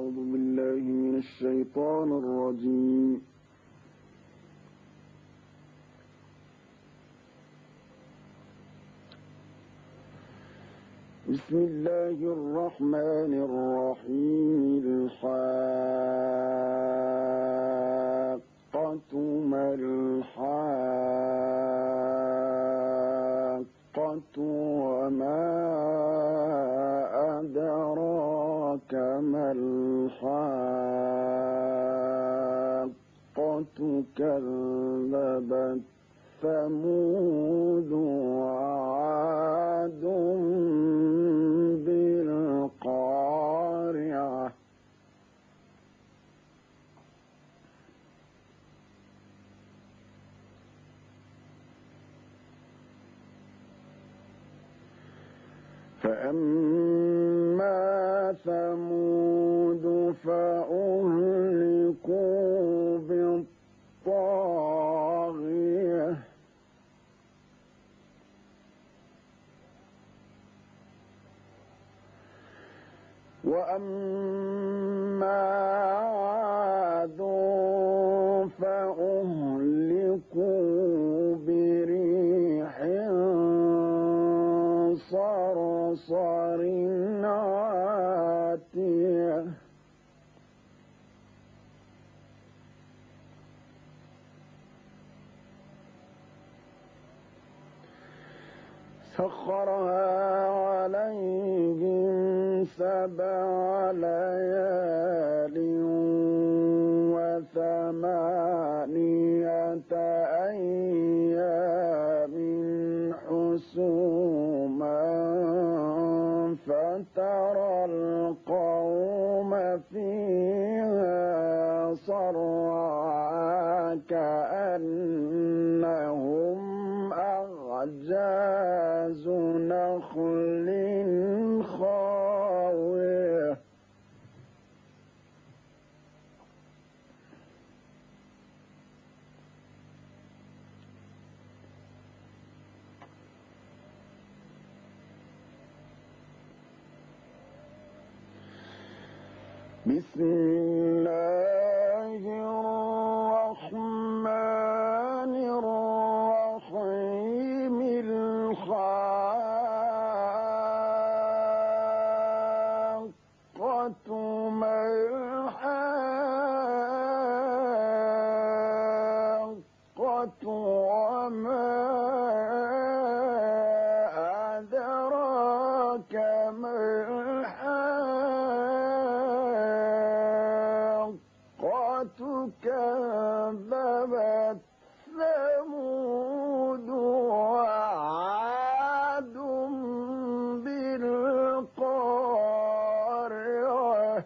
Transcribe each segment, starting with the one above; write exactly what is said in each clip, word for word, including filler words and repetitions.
أعوذ بالله من الشيطان الرجيم. بسم الله الرحمن الرحيم. الحاقة ما الحاقة وما أدراك ما الحاقة كذبت ثمود وعاد بالقارعة فأما ثمود فأهلكوا بالطاغية وأما عاد فأهلكوا بريح صرصر عاتية سخرها عليهم سبع ليال وثمانية أيام حسوما فترى القوم فيها صرعى كأنهم أعجاز نخل خاوية بسم الله الرحمن الرحيم. الحاقة ما الحاقة وما أدراك ما الحاقة كذبت ثمود وعاد بالقارعة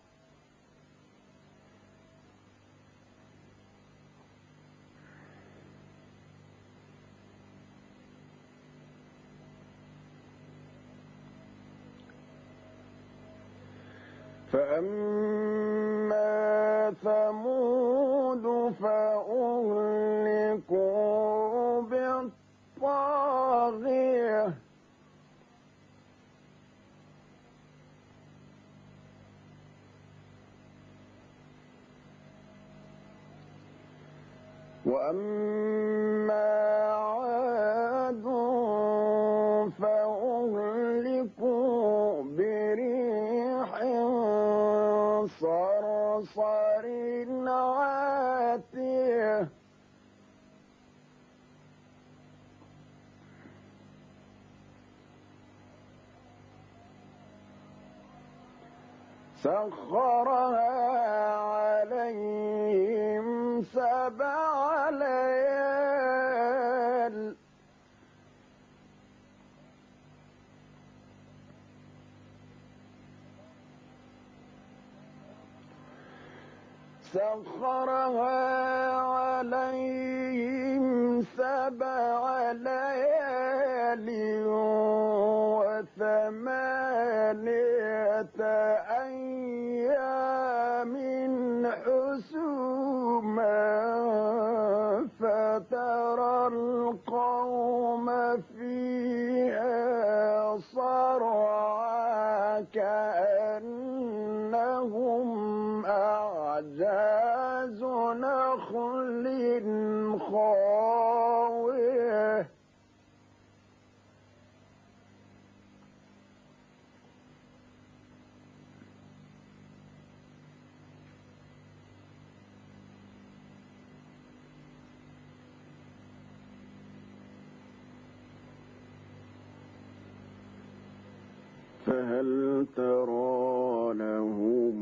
فأما ثمود فأهلكوا بالطاغية وأما عاد فأهلكوا بريح صرصر عاتية سخرها عليهم سبع ليال سخرها عليهم سبع ليال وثمانية أيام حسوما فترى القوم فيها صرعى كأنهم أعجاز نخل خاوية فهل ترى لهم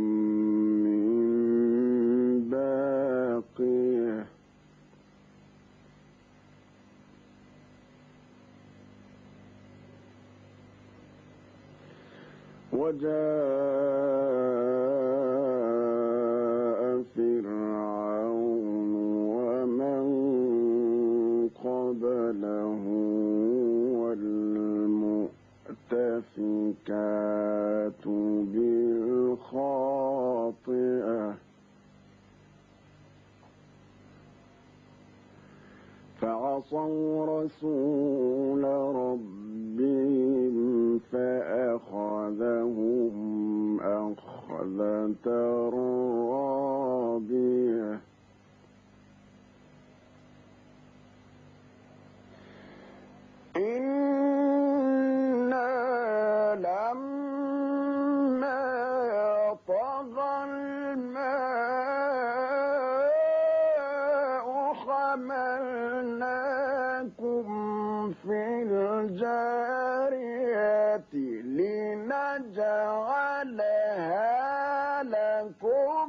من باقية وجاء فرعون ومن قبله والمؤتفكات بالخاطئة فعصوا رسول ربهم فأخذهم أخذة رابية إنا لما طغى الماء حملناكم في الجارية لنجعلها لكم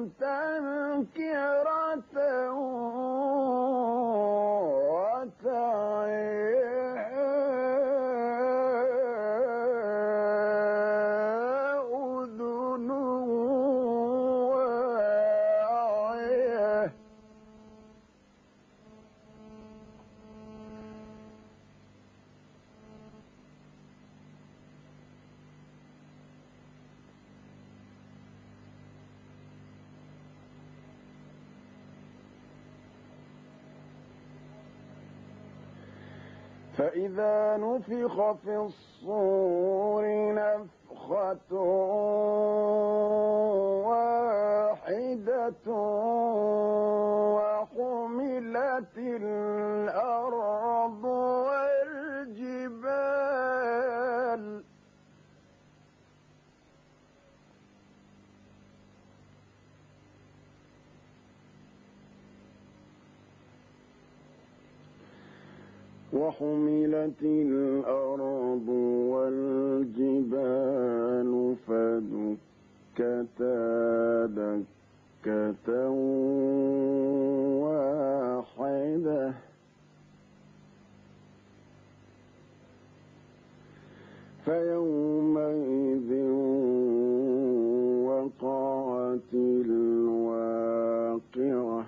تذكرة وتعيها أذن واعية فإذا نفخ في الصور نفخة واحدة وحملت الأرض والجبال وحملت الأرض والجبال فدكتا دكة واحدة فيومئذ وقعت الواقعة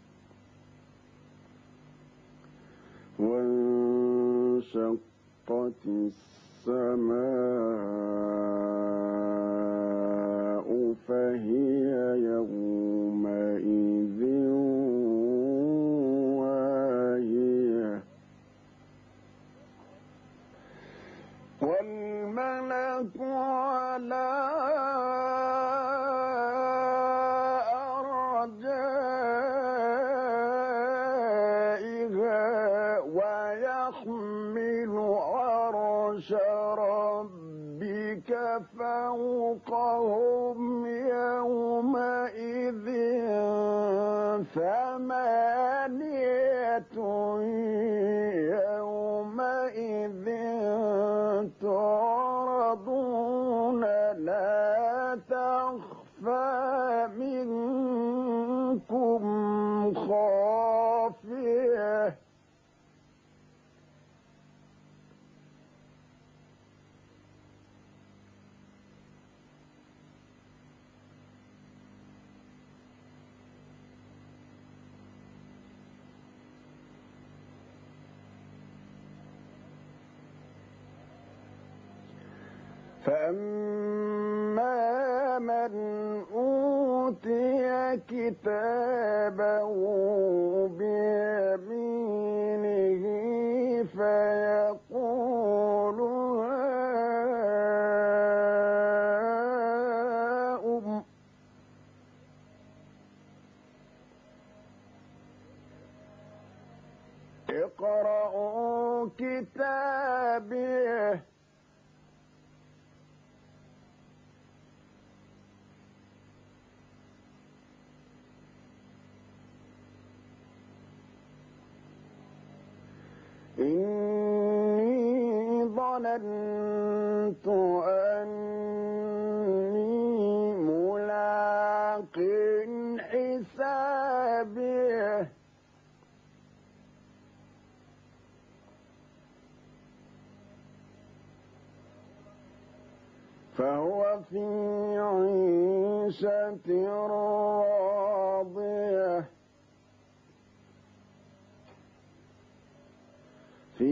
وانشقت السماء فهي يومئذ واهية والملك على أرجائها ويحمل عرش ربك فوقهم يومئذ ثمانية يومئذ تعرضون لا تخفى منكم خافية فأما من أوتي كتابه بيمينه فيقول هاؤم إني ظننت أني ملاق حسابيه فهو في عيشة راضية في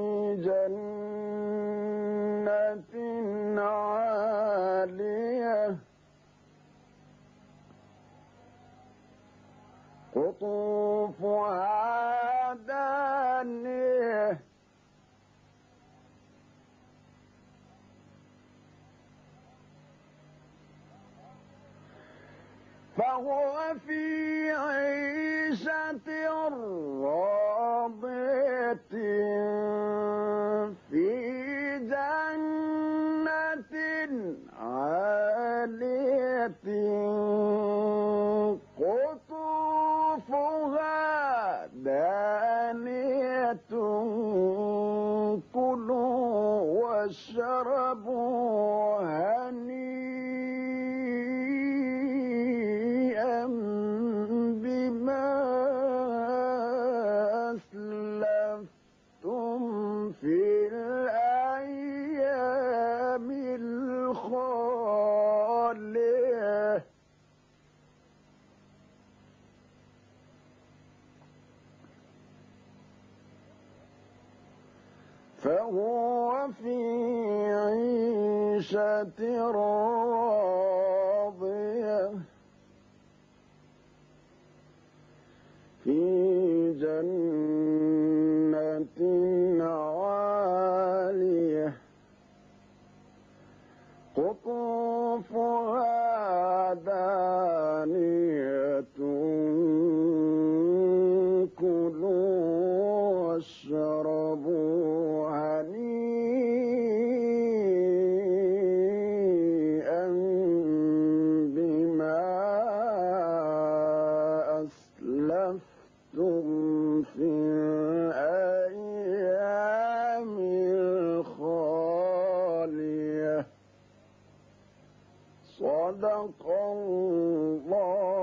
جنة عالية قطوفها دانية فهو في عيشة راضية في جنة عالية قطوفها دانية كلوا واشربوا هنيئا بما أسلفتم في الأيام الخالية فهو في عيشة راضية في جنة عالية قطوفها دانية كلوا واشربوا هنيئا بما أسلفتم في الأيام الخالية صدق الله